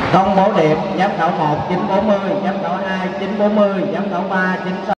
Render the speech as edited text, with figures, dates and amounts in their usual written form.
Công bố điểm giám khảo 1 940, giám khảo 2 940, giám khảo 3 96.